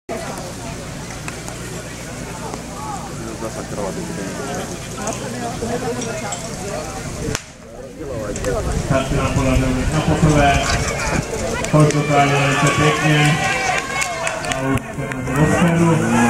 Každý nám podařil na poprvé, Portugálie velice pěkně a už se na to dostanu.